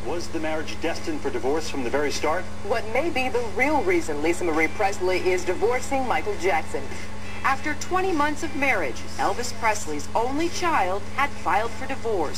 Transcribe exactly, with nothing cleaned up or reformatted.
Was the marriage destined for divorce from the very start? What may be the real reason Lisa Marie Presley is divorcing Michael Jackson. After twenty months of marriage, Elvis Presley's only child had filed for divorce.